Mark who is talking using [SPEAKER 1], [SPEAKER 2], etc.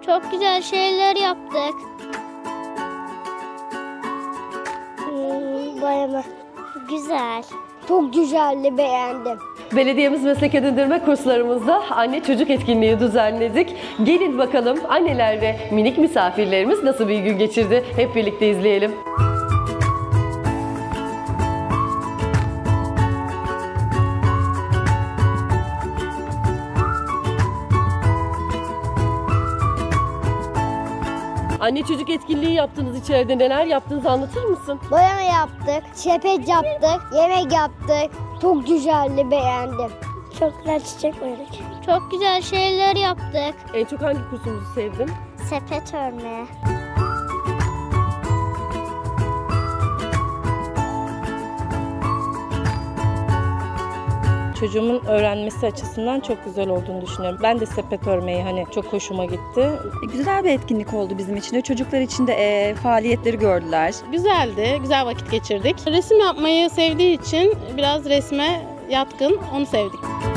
[SPEAKER 1] Çok güzel şeyler yaptık. Boyama. Güzel. Çok güzeldi, beğendim.
[SPEAKER 2] Belediyemiz meslek edindirme kurslarımızda anne çocuk etkinliği düzenledik. Gelin bakalım anneler ve minik misafirlerimiz nasıl bir gün geçirdi? Hep birlikte izleyelim. Anne çocuk etkinliği yaptınız içeride. Neler yaptınız anlatır mısın?
[SPEAKER 1] Boyama yaptık, sepet yaptık, yemek yaptık. Çok güzeldi, beğendim. Çok güzel çiçek boyadık. Çok güzel şeyler yaptık.
[SPEAKER 2] En çok hangi kursumuzu sevdin?
[SPEAKER 1] Sepet örmeye.
[SPEAKER 3] Çocuğumun öğrenmesi açısından çok güzel olduğunu düşünüyorum. Ben de sepet örmeyi çok hoşuma gitti.
[SPEAKER 4] Güzel bir etkinlik oldu bizim için de. Çocuklar için de faaliyetleri gördüler.
[SPEAKER 5] Güzeldi, güzel vakit geçirdik. Resim yapmayı sevdiği için biraz resme yatkın, onu sevdik.